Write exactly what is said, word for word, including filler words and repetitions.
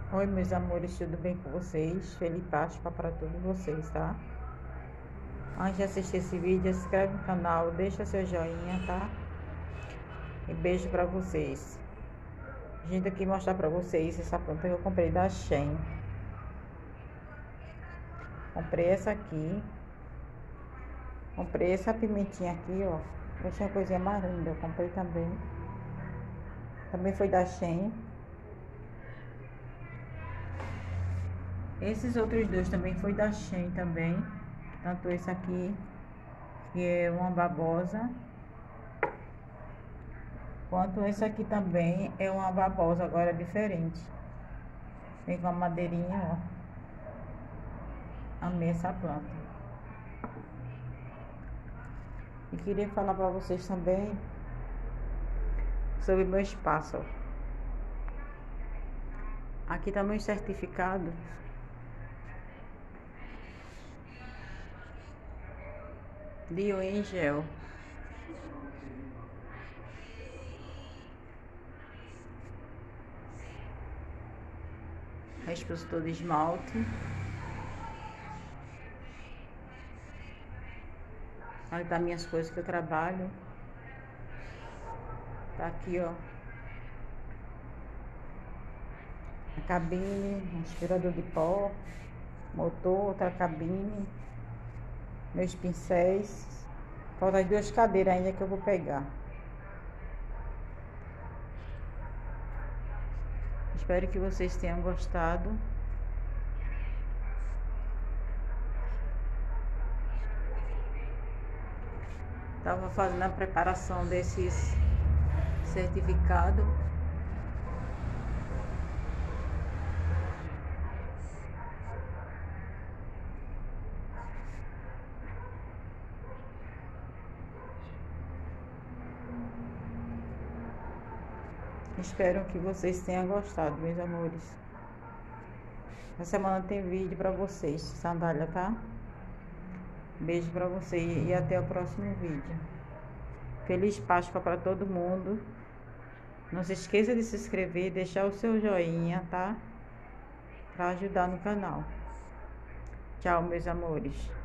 Oi, meus amores, tudo bem com vocês? Feliz Páscoa para todos vocês, tá? Antes de assistir esse vídeo, se inscreve no canal, deixa seu joinha, tá? E beijo para vocês. Gente, aqui mostrar para vocês essa planta que eu comprei da Shein. Comprei essa aqui. Comprei essa pimentinha aqui, ó. Deixa uma coisinha mais linda, eu comprei também. Também foi da Shein. Esses outros dois também foi da Shein também. Tanto esse aqui, que é uma babosa, quanto esse aqui também é uma babosa, agora diferente. Vem com a madeirinha, ó. Amei essa planta. E queria falar para vocês também sobre meu espaço, ó. Aqui tá meu certificado de unha em gel. Expositor de esmalte. Aí tá minhas coisas que eu trabalho. Tá aqui, ó. A cabine, um aspirador de pó, motor, outra cabine, meus pincéis. Faltam as duas cadeiras ainda que eu vou pegar. Espero que vocês tenham gostado. Estava fazendo a preparação desses certificados. Espero que vocês tenham gostado, meus amores. Essa semana tem vídeo pra vocês, sandália, tá? Beijo pra vocês e até o próximo vídeo. Feliz Páscoa pra todo mundo. Não se esqueça de se inscrever, deixar o seu joinha, tá? Pra ajudar no canal. Tchau, meus amores.